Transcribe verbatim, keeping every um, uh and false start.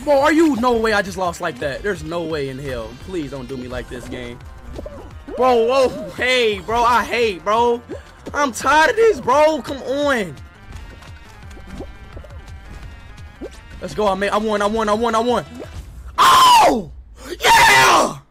Bro, are you? No way I just lost like that. There's no way in hell. Please don't do me like this, game. Bro, whoa, hey, bro, I hate, bro. I'm tired of this, bro. Come on. Let's go. I made. I won. I won. I won. I won. Oh! Yeah!